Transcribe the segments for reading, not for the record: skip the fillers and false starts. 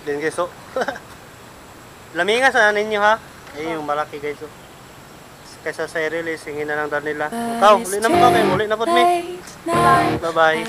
Din guys, so. Lamingas na ninyo ha. Ay, yung malaki guys, so. Kaysa sa release, hingin na lang dahil nila. Ikaw, uli na mo kami, uli na po me. Bye-bye.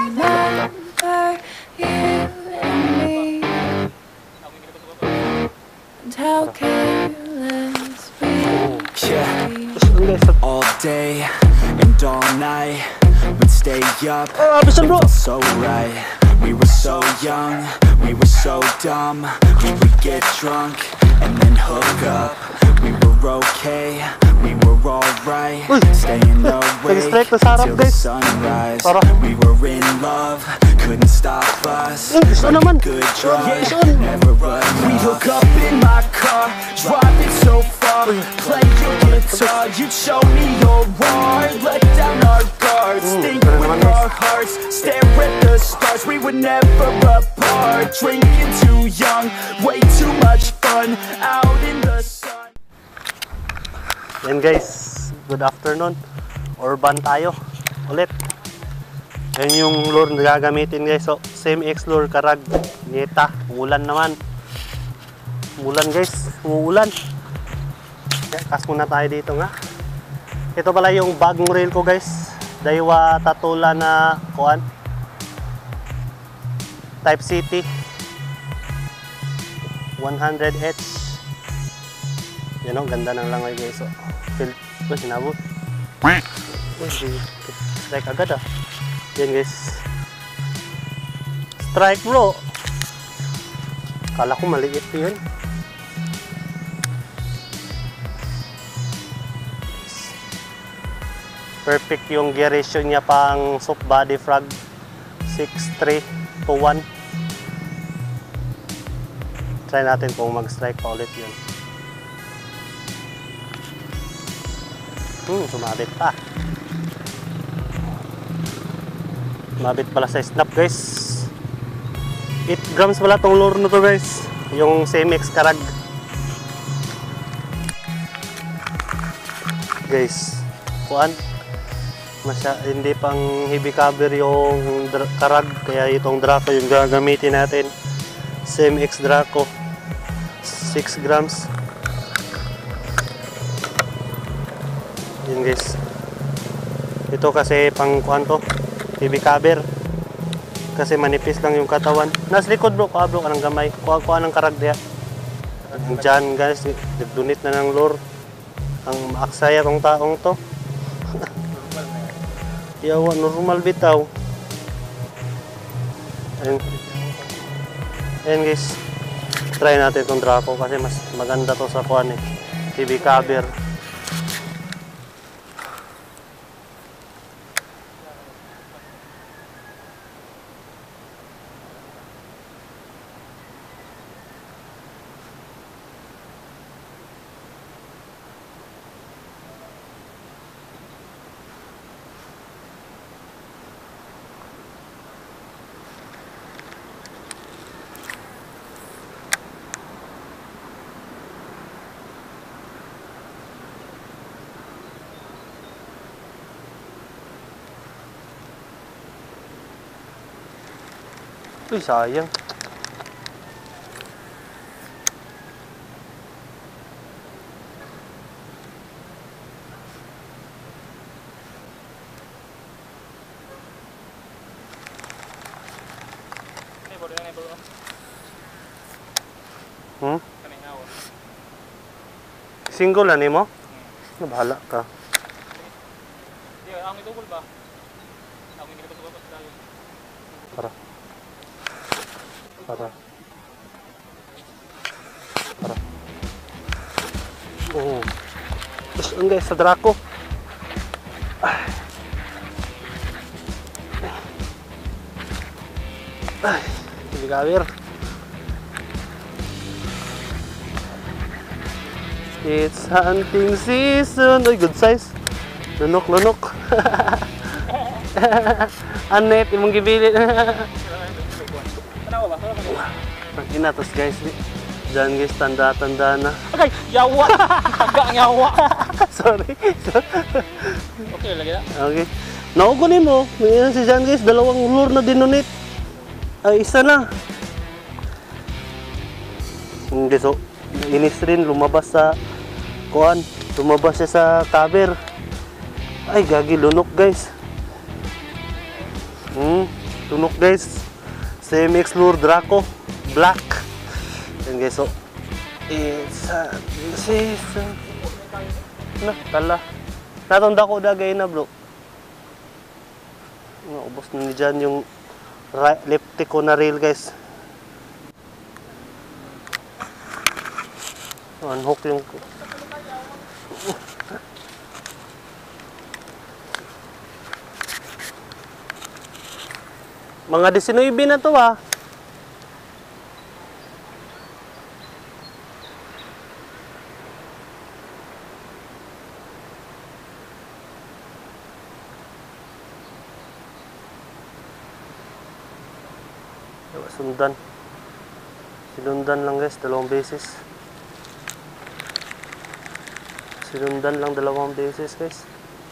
All day and all night we'd stay up, it felt so right. We were so young, we were so dumb. We would get drunk and then hook up. We were okay, we were alright. Staying awake till the sunrise. We were in love, couldn't stop us. Good drive, never run. We hook up in my car, driving so far. Play your guitar, you'd show me your art. Let down our guards, think with our hearts. Stare at the stars, we were never apart. Drinking too young, way too much fun. Out in the sun. Yan guys, good afternoon. Urban tayo ulit. Yan yung lure na gagamitin guys. So, same X lure, karag, neta, ulan naman. Ulan guys, uulan. Kas muna tayo dito nga. Ito pala yung bagong reel ko guys. Daiwa Tatula na kuan. Type City 100H. Yan o, ganda ng langoy guys. So, feel ko sinabot. Strike agad ah. Yan guys. Strike bro. Kala ko maliit yun. Perfect yung gear ratio niya pang soft body frog 6.3 to 1. Try natin kung mag-strike pa ulit yun. Sumabit pa. Sumabit pala sa snap guys. 8 grams pala tong lure na to guys. Yung Cemex karag. Guys, kuan. Hindi pang heavy cover yung karag. Kaya itong Draco yung gagamitin natin. Cemex Draco. 6 grams. Yun guys. Ito kasi pang kuan to, heavy cover. Kasi manipis lang yung katawan. Nas likod bro, kuha bro ka ng gamay. Kuha ng karag diya. Diyan guys, nagdunit na ng lure. Ang aksaya kong taong to. Yawa, normal bitaw. Ayan guys. Try natin itong Draco kasi mas maganda to sa kuan eh. Heavy cover. Uy, sayang. Single na nimo? Bahala ka. Para. Oh. Terus enggak sa Draco. Heavy cover. It's hunting season. Uy, good size. Lunok. Anet, imong gibili. Inatos guys, dyan guys, tanda na. Okay, yawa! Taga ang yawa! Sorry. Okay, lagi na. Okay. Naugunin mo. Si Jan guys, dalawang lure na dinunit. Ay, isa na. Hindi, so inis rin, lumabas sa kuan, lumabas siya sa cover. Ay, gagi, lunok guys. Lunok guys. CMX Lure Draco Black. Yan guys, so na, tala. Natanda ko dagay na bro. Ubos na ni dyan yung lefty ko na reel guys. Unhook yung mga 19 na to ah. Sundan. Sinundan lang guys, 2 beses. Sinundan lang 2 beses guys.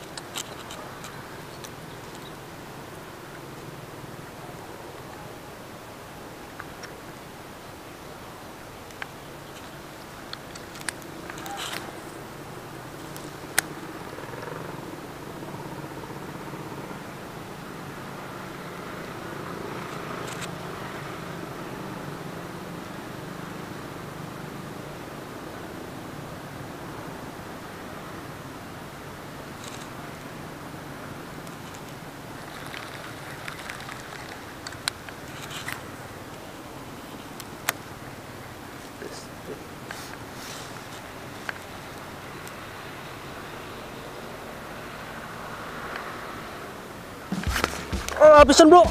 Ah, abisan bro.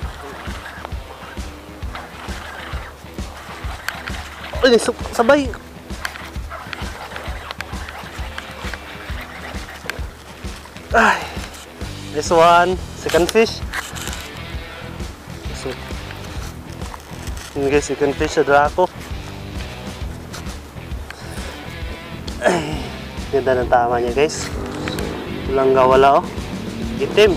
Ay, sabay. Ay. This one, second fish. So, yun guys, second fish sa Draco. Ay, ganda ng tama niya guys. Walang gawala oh. Itim.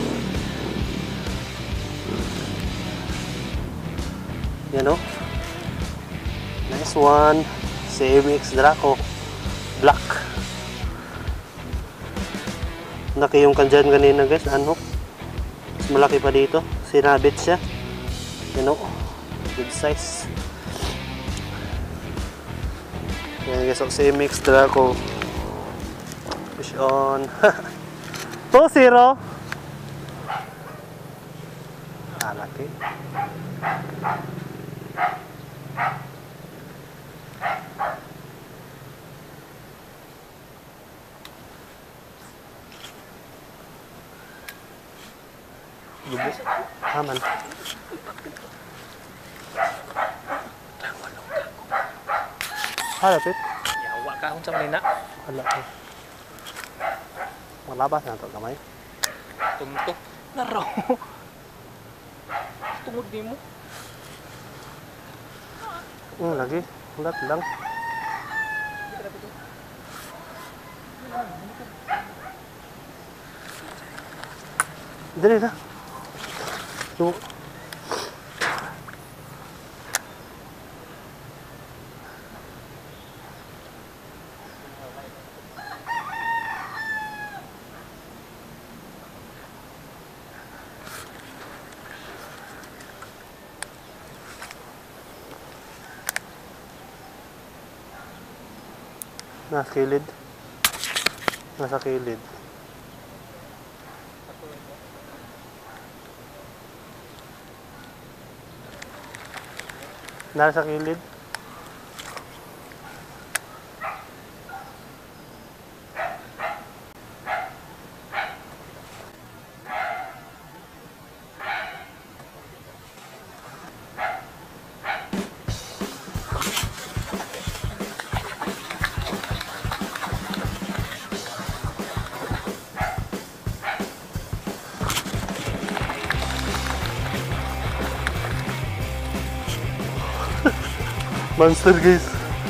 Yan o. Nice one. CMX Draco Black. Laki yung kandyan kanina guys. Unhook. Mas malaki pa dito. Sinabit siya. Yan o. Good size. Yan guys. So, CMX Draco. Fish on. 2-0. Ah, laki. Lubos. Aman. Halapit. Yawa ka akong sa kanina. Halapit. Malabas na ito kamay. Tuntok. Laro. Tungod di mo. Lagi. Ulat lang. Dali na. So, nasa kilid. Nasa kilid. Nasa kilid. Monster guys.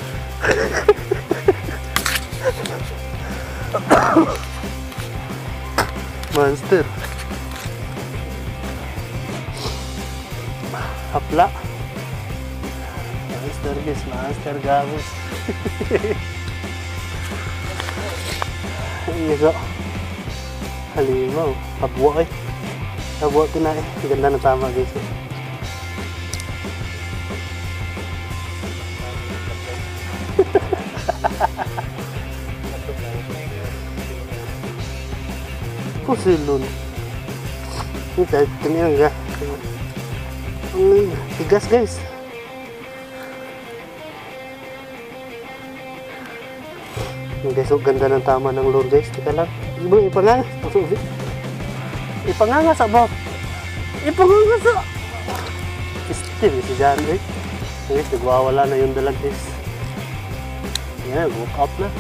Monster. Hapla. Master guys, master gabos. Iya so. Halimaw, habwa eh. Habwa tinay. Ganda na tama guys. Kusilon. Kita kanya nga. Tigas guys. Guys, so ganda ng tama ng lure guys. Tika lang. Ibo, ipanganga. Ipanganga sa bawah. Ipanganga sa. Istil si Jan eh. Guys, nagwawala na yung dalag guys. Yan, walk up na.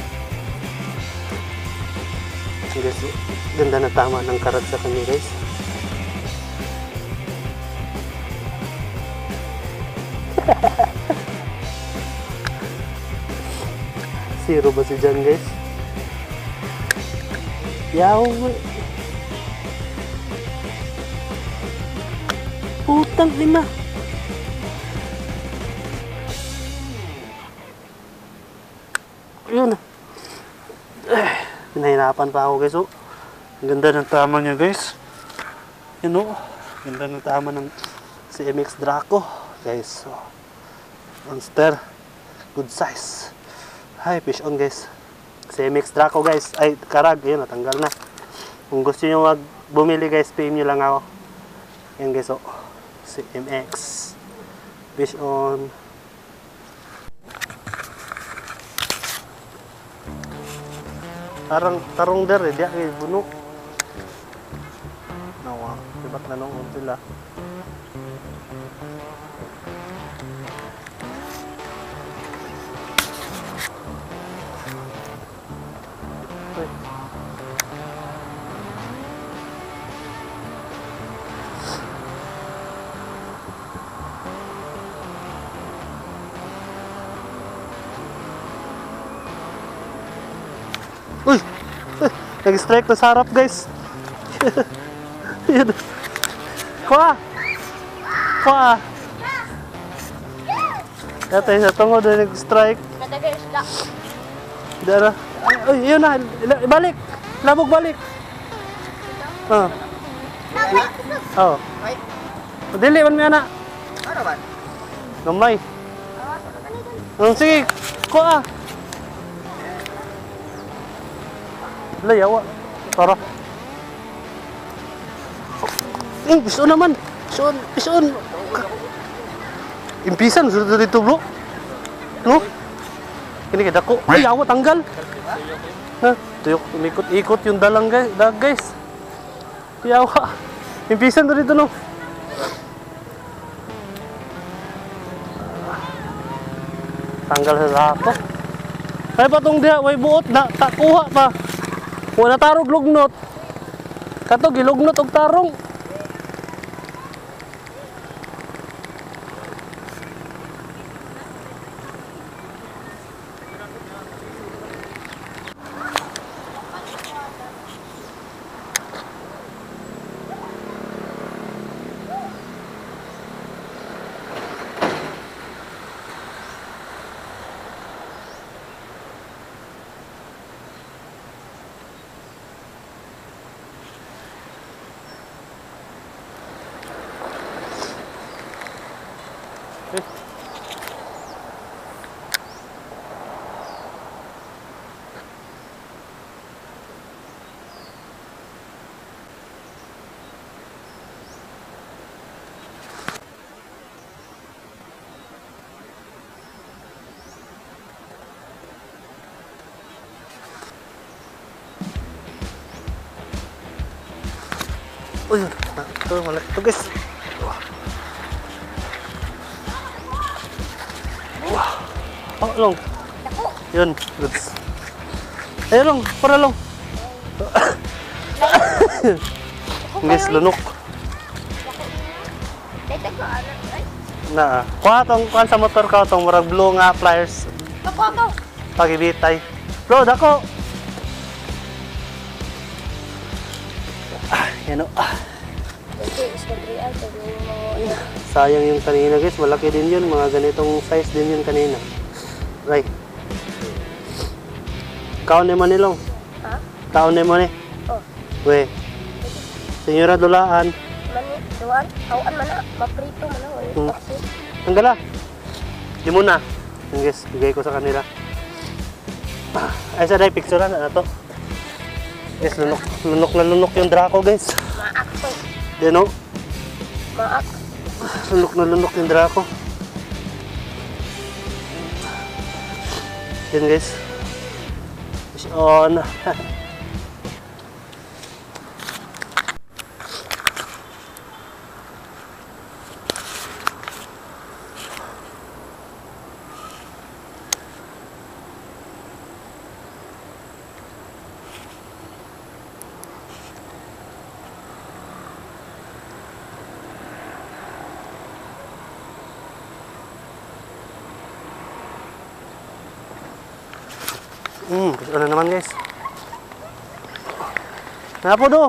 Guys, ganda na tama ng karat sa kanya guys. Zero ba si Jan guys? Yaw. Putang ina. Yun. Pinahirapan pa ako guys. Oh. Ang ganda ng tama niya guys. Yun oh. Ganda ng tama ng CMX Draco guys. Oh. Monster. Good size. Hi, fish on guys. CMX Draco guys. Ay, karag. Yun, natanggal na. Kung gusto nyo bumili guys, PM nyo lang ako. Yan guys oh. CMX. Fish on. Tarong der eh, diya kay bunok. Nawa, dibat na nung sila. Uy! Nag-strike na sa harap guys. Yun. Kuha! Kuha! Dati sa tungod na nag-strike. Dara. Uy, yun na. Balik! Labog balik! Oh. Oh. Dili man may anak. Ano ba? Gamay. Sige, kuha! Layawa. Tara. Pisun naman. Pisun. Impisan sudah dito bro. No? Kini kada ko. Layawa tanggal. Ha, tuyok ikot yung dalang guys. Layawa. Impisan dito no. Tanggal sa sako. Ay patong dia way buot na takuha pa. Wala tarog lugnot. Kato gilugnot og tarong. Uy, ito malaki ito guys. Oh, long. Yun, goods. Ay, long, para long. Guys, lunok. Na, kuha kuha sa motor ka tong murag blue nga pliers. Ako. Pagibitay. Bro, dako. Yan o. Hindi, is mag-real. Sayang yung kanina guys, malaki din yun. Mga ganitong size din yun kanina. Right. Kaon ni Manilong. Ha? Kaon ni Mani. Oh. We. Senyora dulaan. Mani, duwan. Awan man na. Maprito man na. Hmm. Toxic. Ang gala. Di muna. Yung guys, bigay ko sa kanila. Ay, sa day, picturean na to. Guys, lunok na lunok yung Draco guys. Maak to. Yan o. Maak. Lunok na lunok yung Draco. Yan guys. Fish on. Fish on na naman guys. Napo do.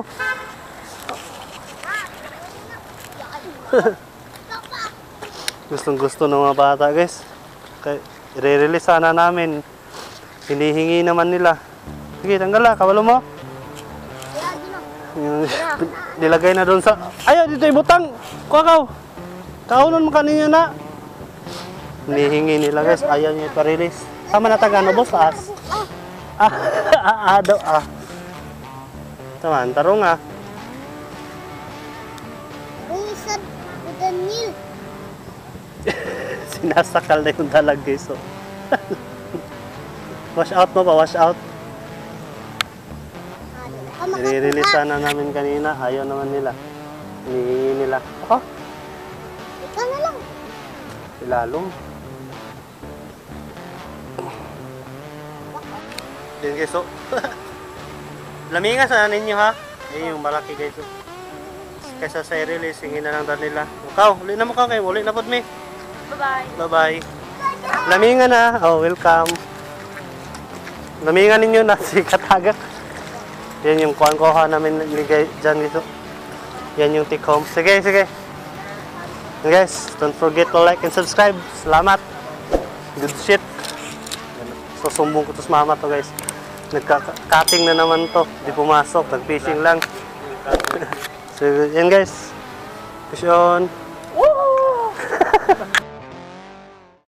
Gustong gusto ng mga bata guys. Kaya i-release sana namin. Hinihingi naman nila. Sige, tanggala, kabalo mo. Yung nilagay na doon sa... Ayaw, dito ibutang! Kuakaw! Kaunon mo kanina na! Hinihingi nila guys, ayaw niya ipa-release. Tama na tagano, boss, taas. Daw, Taman, tarong Buwisan, Daniel. Sinasakal na yung dalag guys, so. Wash out mo pa, wash out. I-release sana namin kanina, ayaw naman nila. Hinihingi nila. Ako? Ikaw na lang. Ilalong. Yan guys, so. Lamingan sana ninyo ha. Ayun yung malaki guys, so. Kaysa sa i-release, hingin na lang dahil nila. Ikaw, uli na mo ka kayo, uli na po me. Bye-bye. Bye-bye. Lamingan na. Oh, welcome. Lamingan ninyo na si Katagak. Yan yung kuhan-kuha namin ligay dyan guys. Yan yung take home. Sige, sige. And guys, don't forget to like and subscribe. Salamat. Good shit. Susumbong ko to sa mama to guys. Nagka-cutting na naman to. Di pumasok. Nag-fishing lang. So, yan guys. Fish on.